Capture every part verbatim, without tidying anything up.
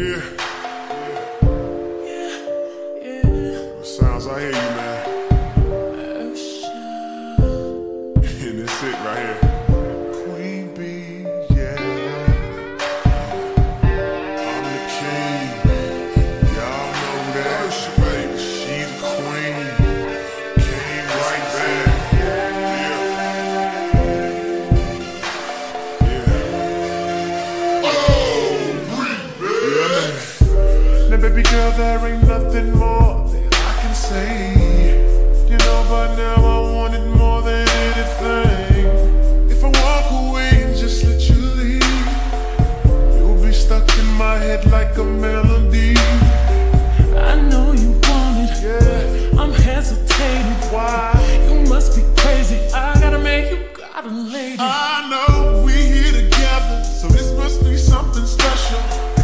Yeah. Yeah. Yeah. What sounds I hear you, man. And that's it right here. Queen Bee, yeah. I'm the king. Y'all know that. She's the queen. Came right back. Now baby girl, there ain't nothing more that I can say. You know by now I want it more than anything. If I walk away and just let you leave, you'll be stuck in my head like a melody. I know you want it, Yeah. I'm hesitating. Why? You must be crazy, I gotta make you got a lady. I know we here together, so this must be something special.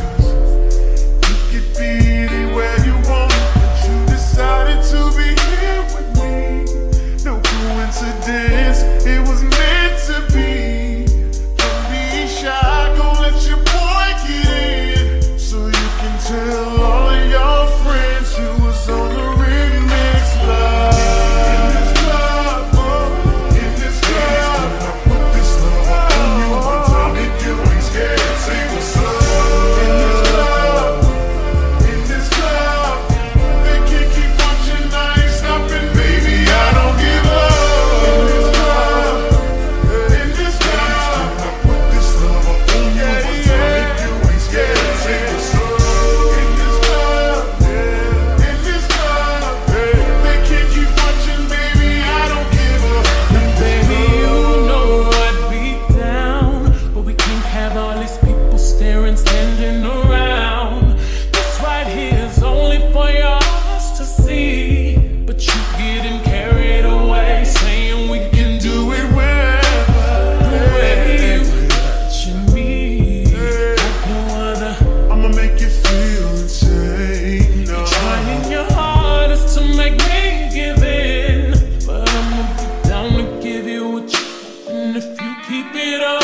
You could be anywhere you want, but you decided to be here with me. No coincidence, it was meant to be. Don't be shy, gon' let your boy get in, so you can tell all of your friends you was on the remix live. In this club, oh, in this club, I put this love on you one time. If you ain't scared, say what's up. In this club, in this club, they can't keep watching, I ain't stopping, baby, I don't give up. In this club, in this club, I put this love on you one time. If you ain't scared, say what's up. In this club, in this club, they can't keep watching, baby, I don't give up. Baby, you know I'd be down, but we can't have all these people staring, standing around. This right here is only for your eyes to see, but you getting carried away, saying we can do it wherever. The way you touching me like no other. I'ma make you feel insane. No. Trying your hardest to make me give in, but I'ma be down to give you what you want, and if you keep it up,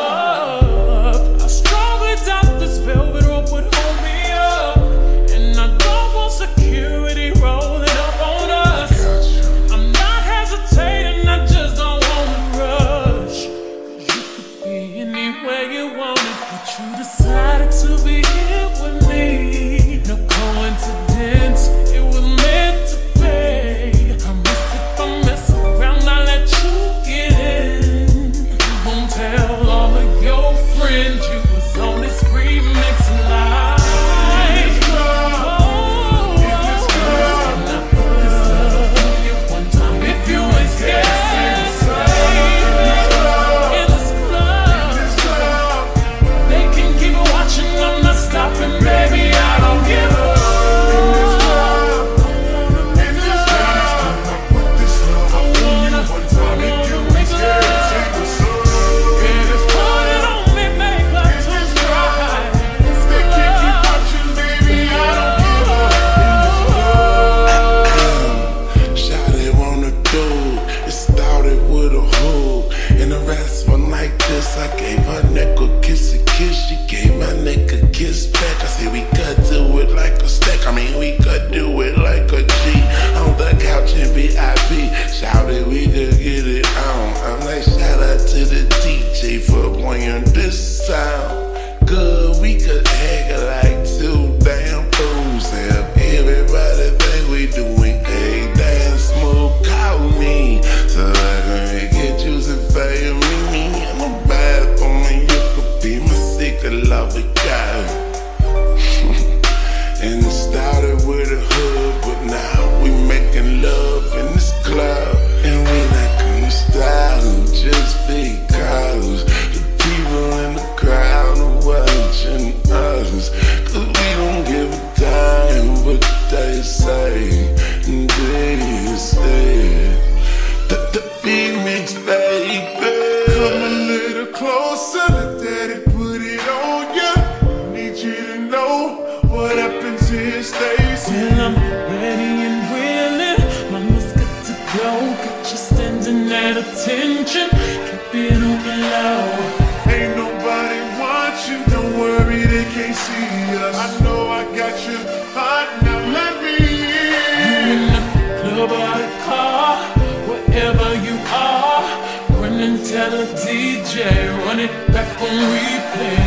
I strongly doubt this velvet rope would hold me up, and I don't want security rolling up on us. I'm not hesitating, I just don't wanna rush. You could be anywhere you wanted, but you decided to be here with me. No coincidence, it was meant to be. Promise if I mess around, I'll let you get in. You won't tell all of your friends you was on this remix live. In this club, in this club, And I put this love on you one time. If you ain't scared, say in this club, this club, they can keep watching, I'm not stopping, baby, I don't on replay.